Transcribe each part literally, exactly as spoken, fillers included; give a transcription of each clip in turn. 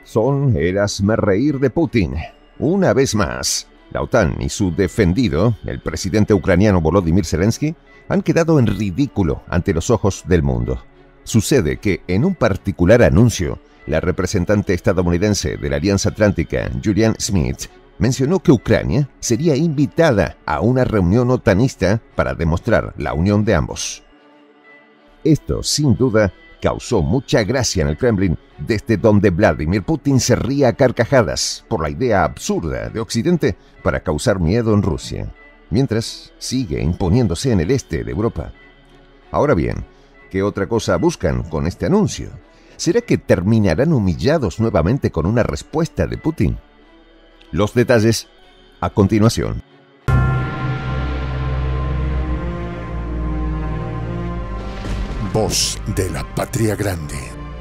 son el hazmerreír de Putin. Una vez más, la OTAN y su defendido, el presidente ucraniano Volodymyr Zelensky, han quedado en ridículo ante los ojos del mundo. Sucede que, en un particular anuncio, la representante estadounidense de la Alianza Atlántica, Julianne Smith, mencionó que Ucrania sería invitada a una reunión otanista para demostrar la unión de ambos. Esto, sin duda, causó mucha gracia en el Kremlin, desde donde Vladimir Putin se ría a carcajadas por la idea absurda de Occidente para causar miedo en Rusia, mientras sigue imponiéndose en el este de Europa. Ahora bien, ¿qué otra cosa buscan con este anuncio? ¿Será que terminarán humillados nuevamente con una respuesta de Putin? Los detalles a continuación. Voz de la Patria Grande.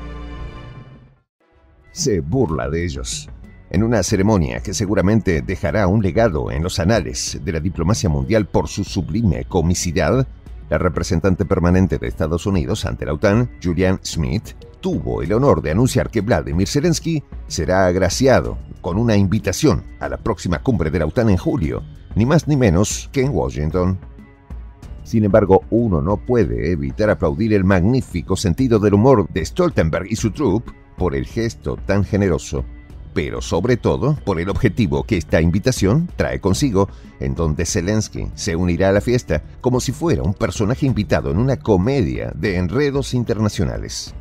Se burla de ellos. En una ceremonia que seguramente dejará un legado en los anales de la diplomacia mundial por su sublime comicidad, la representante permanente de Estados Unidos ante la OTAN, Julianne Smith, tuvo el honor de anunciar que Vladimir Zelensky será agraciado con una invitación a la próxima cumbre de la OTAN en julio, ni más ni menos que en Washington. Sin embargo, uno no puede evitar aplaudir el magnífico sentido del humor de Stoltenberg y su troupe por el gesto tan generoso, pero sobre todo por el objetivo que esta invitación trae consigo, en donde Zelensky se unirá a la fiesta como si fuera un personaje invitado en una comedia de enredos internacionales.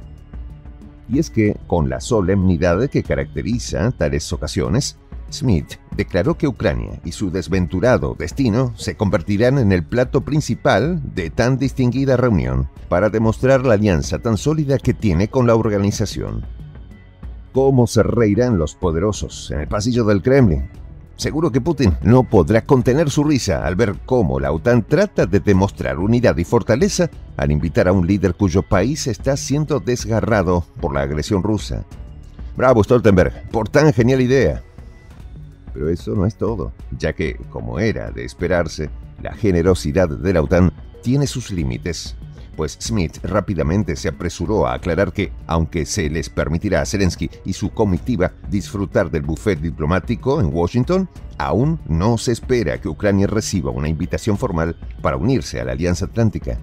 Y es que, con la solemnidad que caracteriza tales ocasiones, Smith declaró que Ucrania y su desventurado destino se convertirán en el plato principal de tan distinguida reunión para demostrar la alianza tan sólida que tiene con la organización. ¿Cómo se reirán los poderosos en el pasillo del Kremlin? Seguro que Putin no podrá contener su risa al ver cómo la OTAN trata de demostrar unidad y fortaleza al invitar a un líder cuyo país está siendo desgarrado por la agresión rusa. Bravo, Stoltenberg, por tan genial idea. Pero eso no es todo, ya que, como era de esperarse, la generosidad de la OTAN tiene sus límites, pues Smith rápidamente se apresuró a aclarar que, aunque se les permitirá a Zelensky y su comitiva disfrutar del buffet diplomático en Washington, aún no se espera que Ucrania reciba una invitación formal para unirse a la Alianza Atlántica.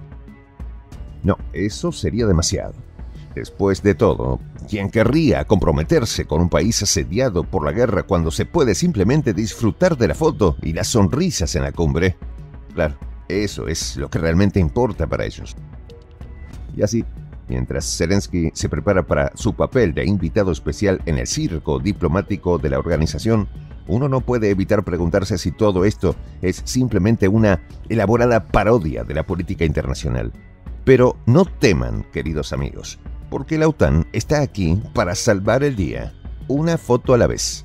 No, eso sería demasiado. Después de todo, ¿quién querría comprometerse con un país asediado por la guerra cuando se puede simplemente disfrutar de la foto y las sonrisas en la cumbre? Claro, eso es lo que realmente importa para ellos. Y así, mientras Zelensky se prepara para su papel de invitado especial en el circo diplomático de la organización, uno no puede evitar preguntarse si todo esto es simplemente una elaborada parodia de la política internacional. Pero no teman, queridos amigos, porque la OTAN está aquí para salvar el día, una foto a la vez.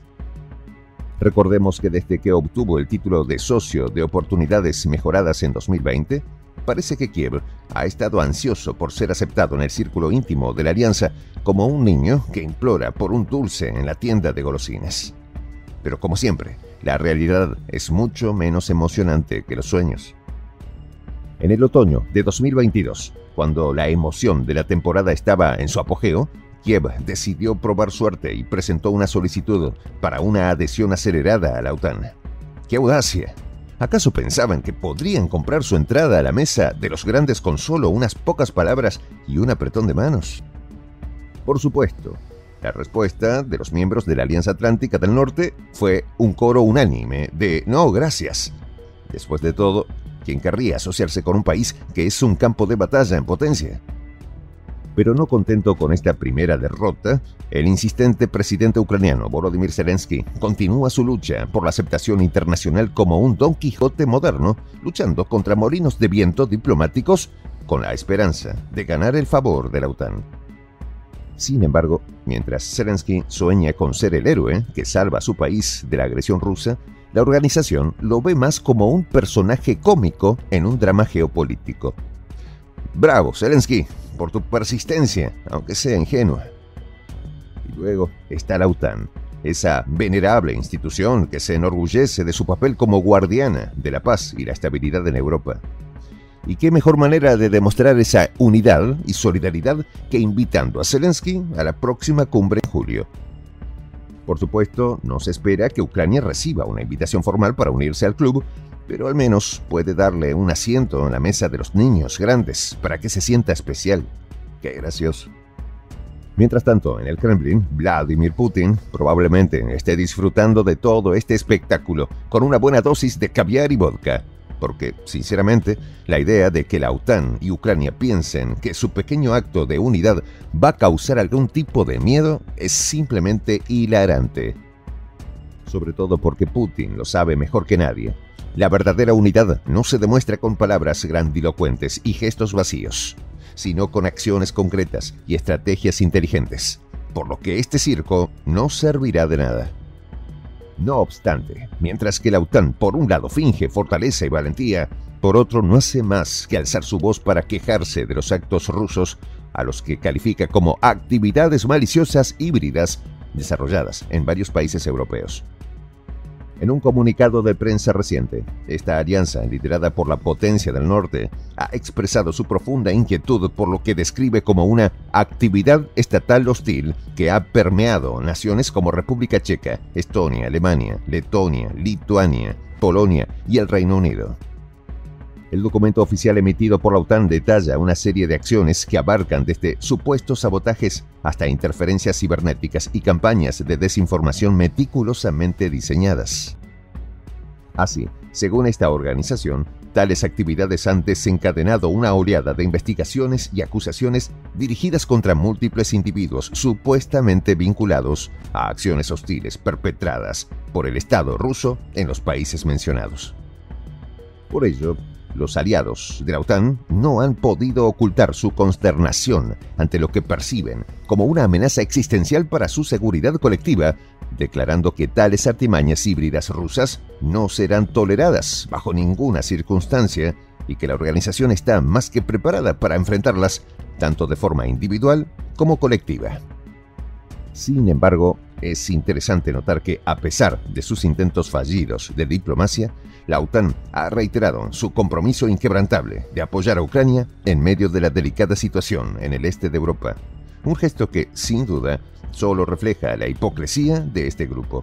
Recordemos que desde que obtuvo el título de socio de oportunidades mejoradas en dos mil veinte, parece que Kiev ha estado ansioso por ser aceptado en el círculo íntimo de la alianza como un niño que implora por un dulce en la tienda de golosinas. Pero como siempre, la realidad es mucho menos emocionante que los sueños. En el otoño de dos mil veintidós, cuando la emoción de la temporada estaba en su apogeo, Kiev decidió probar suerte y presentó una solicitud para una adhesión acelerada a la OTAN. ¡Qué audacia! ¿Acaso pensaban que podrían comprar su entrada a la mesa de los grandes con solo unas pocas palabras y un apretón de manos? Por supuesto, la respuesta de los miembros de la Alianza Atlántica del Norte fue un coro unánime de «no, gracias». Después de todo, ¿quién querría asociarse con un país que es un campo de batalla en potencia? Pero no contento con esta primera derrota, el insistente presidente ucraniano Volodymyr Zelensky continúa su lucha por la aceptación internacional como un Don Quijote moderno, luchando contra molinos de viento diplomáticos con la esperanza de ganar el favor de la OTAN. Sin embargo, mientras Zelensky sueña con ser el héroe que salva a su país de la agresión rusa, la organización lo ve más como un personaje cómico en un drama geopolítico. Bravo, Zelensky, por tu persistencia, aunque sea ingenua. Y luego está la OTAN, esa venerable institución que se enorgullece de su papel como guardiana de la paz y la estabilidad en Europa. Y qué mejor manera de demostrar esa unidad y solidaridad que invitando a Zelensky a la próxima cumbre en julio. Por supuesto, no se espera que Ucrania reciba una invitación formal para unirse al club, pero al menos puede darle un asiento en la mesa de los niños grandes para que se sienta especial. ¡Qué gracioso! Mientras tanto, en el Kremlin, Vladimir Putin probablemente esté disfrutando de todo este espectáculo con una buena dosis de caviar y vodka, porque, sinceramente, la idea de que la OTAN y Ucrania piensen que su pequeño acto de unidad va a causar algún tipo de miedo es simplemente hilarante. Sobre todo porque Putin lo sabe mejor que nadie. La verdadera unidad no se demuestra con palabras grandilocuentes y gestos vacíos, sino con acciones concretas y estrategias inteligentes, por lo que este circo no servirá de nada. No obstante, mientras que la OTAN por un lado finge fortaleza y valentía, por otro no hace más que alzar su voz para quejarse de los actos rusos, a los que califica como actividades maliciosas híbridas desarrolladas en varios países europeos. En un comunicado de prensa reciente, esta alianza, liderada por la potencia del norte, ha expresado su profunda inquietud por lo que describe como una actividad estatal hostil que ha permeado naciones como República Checa, Estonia, Alemania, Letonia, Lituania, Polonia y el Reino Unido. El documento oficial emitido por la OTAN detalla una serie de acciones que abarcan desde supuestos sabotajes hasta interferencias cibernéticas y campañas de desinformación meticulosamente diseñadas. Así, según esta organización, tales actividades han desencadenado una oleada de investigaciones y acusaciones dirigidas contra múltiples individuos supuestamente vinculados a acciones hostiles perpetradas por el Estado ruso en los países mencionados. Por ello, los aliados de la OTAN no han podido ocultar su consternación ante lo que perciben como una amenaza existencial para su seguridad colectiva, declarando que tales artimañas híbridas rusas no serán toleradas bajo ninguna circunstancia y que la organización está más que preparada para enfrentarlas tanto de forma individual como colectiva. Sin embargo, es interesante notar que, a pesar de sus intentos fallidos de diplomacia, la OTAN ha reiterado su compromiso inquebrantable de apoyar a Ucrania en medio de la delicada situación en el este de Europa, un gesto que, sin duda, solo refleja la hipocresía de este grupo.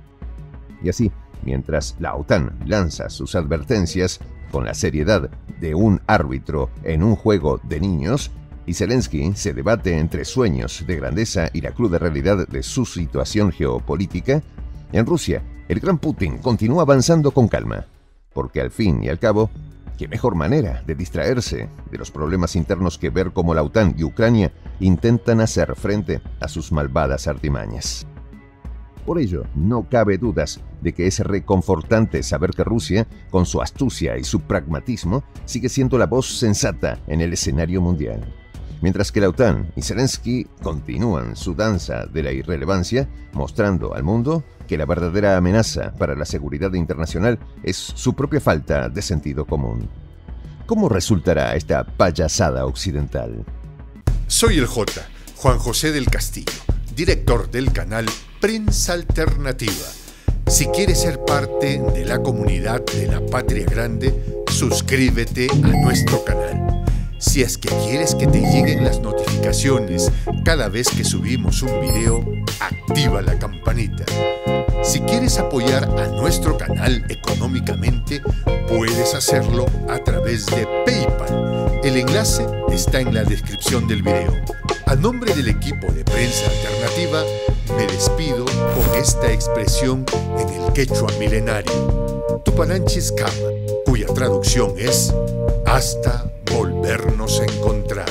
Y así, mientras la OTAN lanza sus advertencias con la seriedad de un árbitro en un juego de niños, y Zelensky se debate entre sueños de grandeza y la cruda realidad de su situación geopolítica, en Rusia, el gran Putin continúa avanzando con calma, porque al fin y al cabo, qué mejor manera de distraerse de los problemas internos que ver cómo la OTAN y Ucrania intentan hacer frente a sus malvadas artimañas. Por ello, no cabe dudas de que es reconfortante saber que Rusia, con su astucia y su pragmatismo, sigue siendo la voz sensata en el escenario mundial. Mientras que la OTAN y Zelensky continúan su danza de la irrelevancia, mostrando al mundo que la verdadera amenaza para la seguridad internacional es su propia falta de sentido común. ¿Cómo resultará esta payasada occidental? Soy el J, Juan José del Castillo, director del canal Prensa Alternativa. Si quieres ser parte de la comunidad de la Patria Grande, suscríbete a nuestro canal. Si es que quieres que te lleguen las notificaciones cada vez que subimos un video, activa la campanita. Si quieres apoyar a nuestro canal económicamente, puedes hacerlo a través de PayPal. El enlace está en la descripción del video. A nombre del equipo de Prensa Alternativa, me despido con esta expresión en el quechua milenario, Tupananchis Kama, cuya traducción es hasta volvernos a encontrar.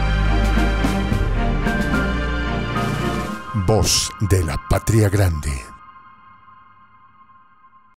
Voz de la Patria Grande.